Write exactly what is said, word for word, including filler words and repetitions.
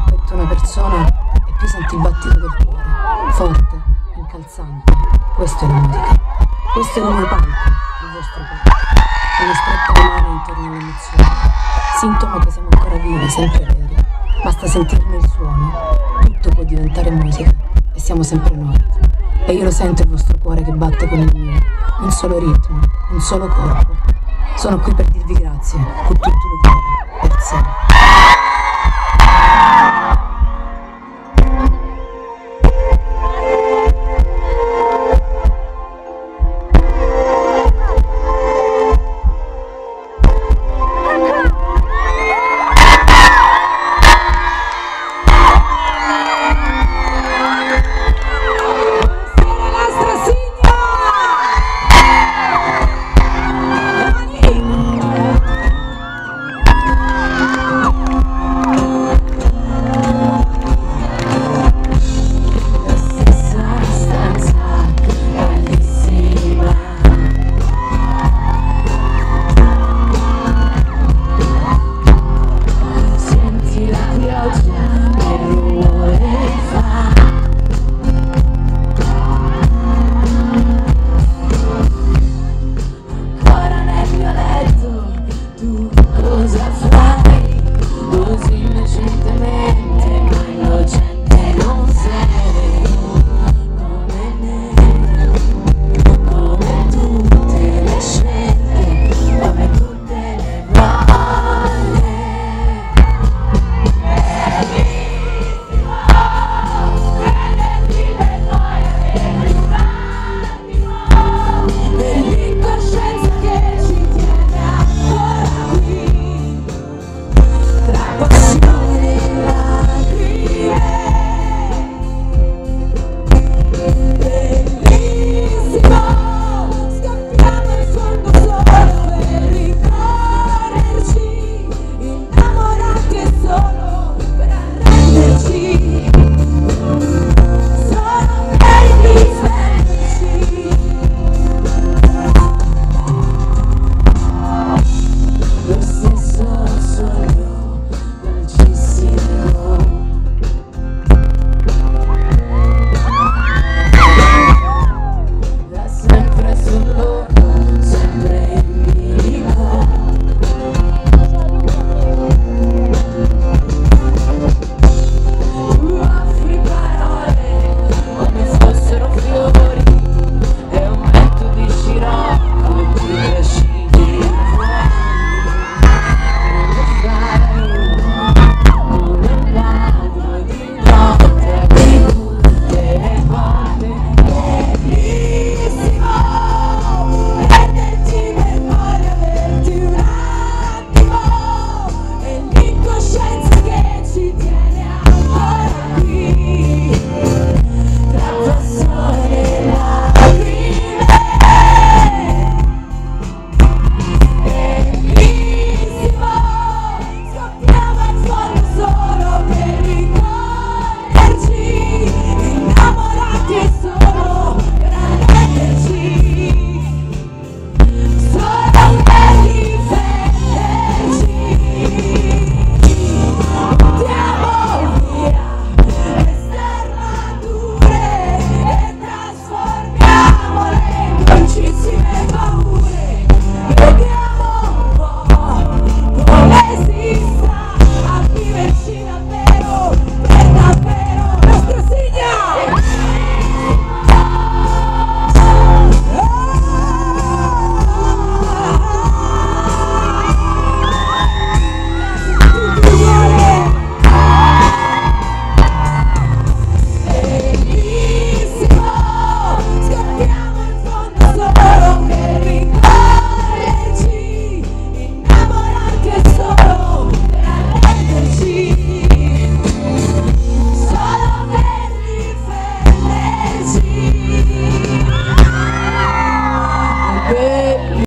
nel petto una persona e più senti il battito del cuore, forte, incalzante. Questa è la musica. Questo è il mio palco, il vostro palco. Una stretta mano intorno alle emozioni. Sintomo che siamo ancora vivi, sempre veri. Basta sentirne il suono. Tutto può diventare musica e siamo sempre noi. E io lo sento il vostro cuore che batte con il mio. Un solo ritmo, un solo corpo. Sono qui per dirvi grazie, con tutto il cuore, per sempre.